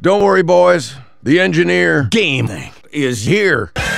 Don't worry, boys. The engineer Game thing is here.